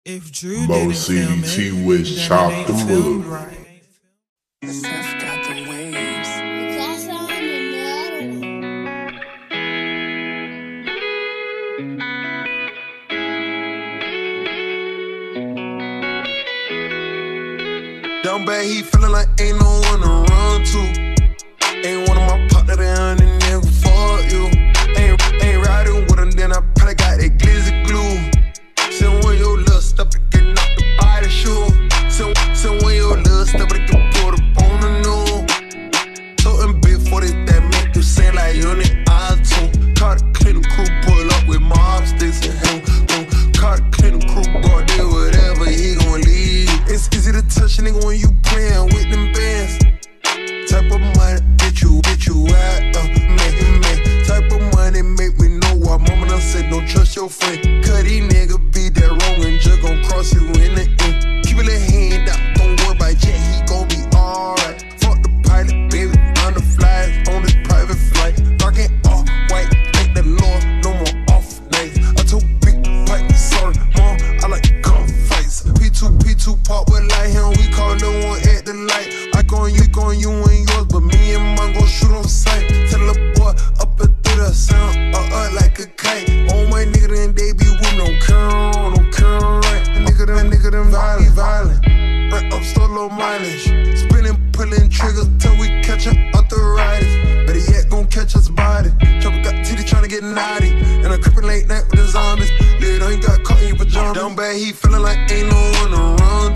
If Drew Mo didn't film CDT it, was then chopped it ain't them filmed up. right. Seth got the waves. That's on another Down bad, he feelin' like ain't no one to run to. Ain't one of my partner down and never fuck you. Ain't riding with him, then I probably got that glizzy glue. Send one your little stuff to get knocked the body shoe. Send one your little stuff to get pulled up on the new. Totin' big for this that make you say like you need I2. Caught a clean crew, pull up with mob sticks and him. Caught a clean crew, go there whatever he gon' leave. It's easy to touch a nigga when you playin' with them bands. Type of money get you out, man. Type of money make me know why mama done said don't trust your friend. Cause these niggas be that wrong and just gon' cross you in the end. Keep a little hand out, don't worry about Jet, he gon' be alright. Fuck the pilot, baby, I'm the fly on this private flight. Dark and all white, thank the Lord, no more off nights. I took big pipe, sorry, mom, I like gun fights. P2 pop with like him, we call the one at the light. I gon' you and yours, but me and mine gon' shoot on sight. Tell the boy up and through the sound, like a kite. All my nigga then they be with no current right. Nigga them violent. Right up solo mileage. Spinning, pulling triggers till we catch up arthritis. Better yet gon' catch us body. Chopper got titty tryna get naughty. And I'm creeping late night with the zombies. Little ain't got caught in your pajamas. Down bad, he feeling like ain't no one to run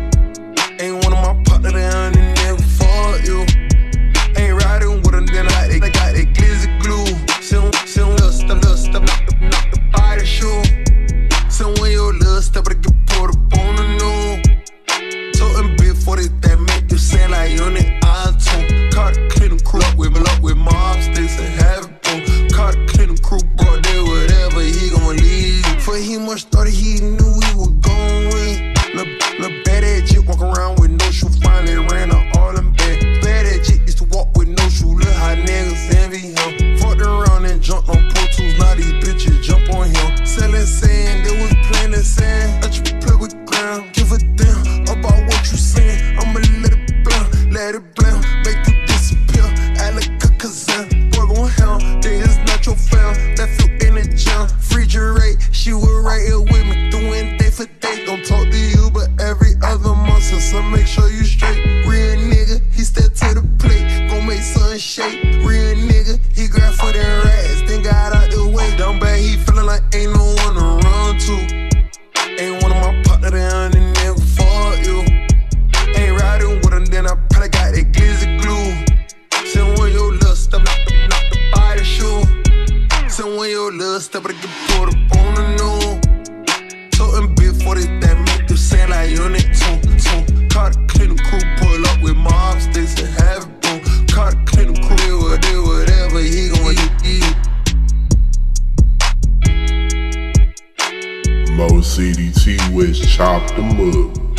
to. Ain't one of my partner down and never fuck you. Ain't riding with them, then I got that glizzy glue. Send little stuff, knock the body shoe. Send one your little stuff to get pulled up on the new. Totin' big for this that make you sound like you need I2. Caught a clean crew up with mob sticks and have it boom. Caught a clean crew, brought there whatever he gon' leave. Before he much started, he knew he was gon' win. Lil' bad ass jit walk around with no shoe, finally ran up all them bad. Bad ass jit used to walk with no shoe, look how niggas envy him. Fucked around and jumped on Pro Tools, now these bitches jump on him. Selling sand, they was playing the sand. Let you play with ground, give a damn about what you saying. I'ma let it blam, make you disappear. Act like a Kazan, boy gon' hell, then it's not your fam. Left you in the jam, refrigerate, she was right here with me, doing day for day. Don't talk to you, but every other month, so make sure you straight. Real nigga, he step to the plate, gon' make something shake. Real nigga, he grab for them rats, then got out the way. Down bad, he feeling like ain't no one to run to. Ain't one of my partner down and never fuck you. Ain't riding with him, then I probably got that glizzy glue. Send one your little stuff, knock the body shoe. Send one your little stuff, but I get pulled up on the new. Totin' big for this that make you sound like you need two. Caught a clean crew, pull up with mob sticks and have it boom. Caught a clean crew, do whatever he gon' eat. Mo CDT was chopped them up.